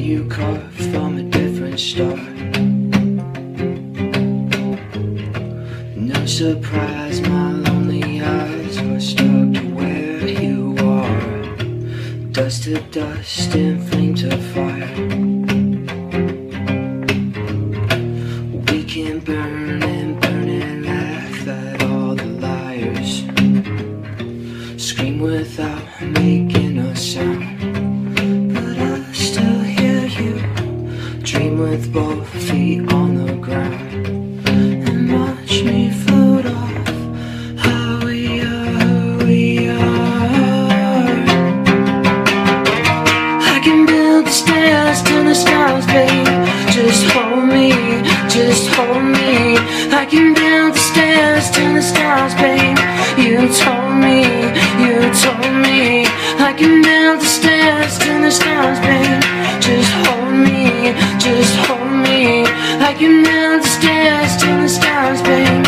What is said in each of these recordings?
you cut from a different start. No surprise, my lonely eyes were stuck to where you are. Dust to dust and flame to fire. We can burn and laugh at all the liars. Scream without making a sound. But I still hear you. Dream with both feet on the ground. And watch me float off. How we are. I can build the stairs to the stars, babe. Just hold me, just hold me. I can build the stairs to the stars, babe. You told me, you told me. I can build the stairs to the stars, babe. Just hold me, just hold me. I can build the stairs to the stars, babe.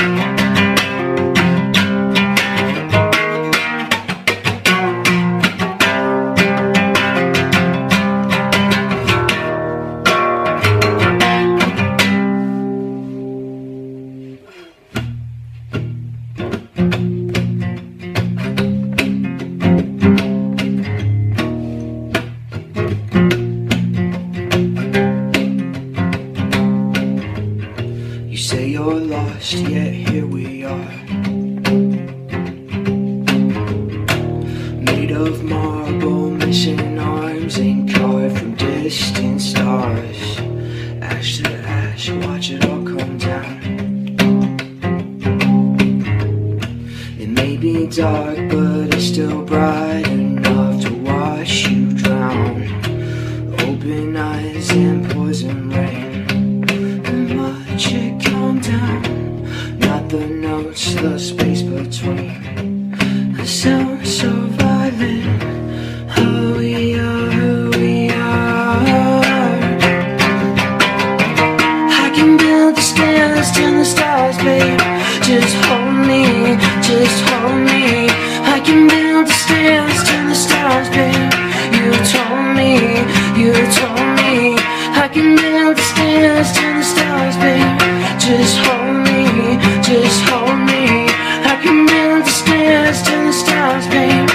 You say you're lost, yet here we are. Made of marble, missing arms and carved from distant stars. Ash to ash, watch it all come down. It may be dark, but it's still bright enough to watch you drown. Open eyes and poison rain. Watch it calm down. Not the notes, the space between. The sound so violent. Who we are, who we are. I can build the stairs to the stars, babe. Just hold me, just hold me. I can build the stairs to the stars, babe. You told me, you told me. I can build the stairs to the stars, babe. Just hold me, just hold me. I can build the stairs to the stars, babe.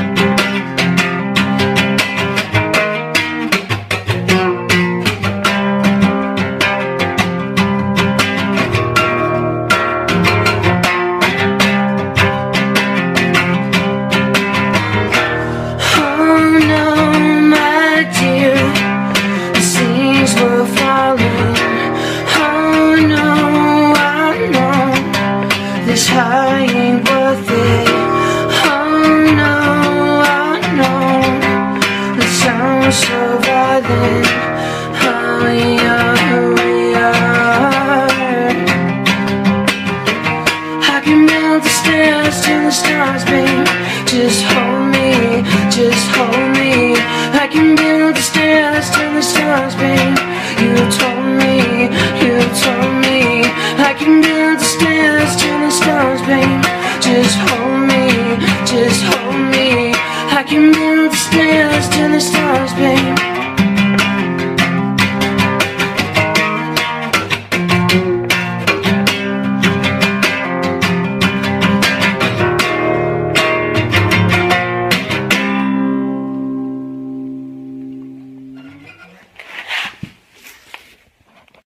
Oh no, my dear, the seas were falling. Oh no, I know this high ain't worth it. Oh no, I know the sound's so violent. Oh, we are who we are. I can build the stairs to the stars, babe. Just hold me, just hold me. I can build the stairs to the stars, babe. You told me, you told me. I can build the stairs to the stars, babe. Just hold me, just hold me. I can build the stairs to the stars, babe.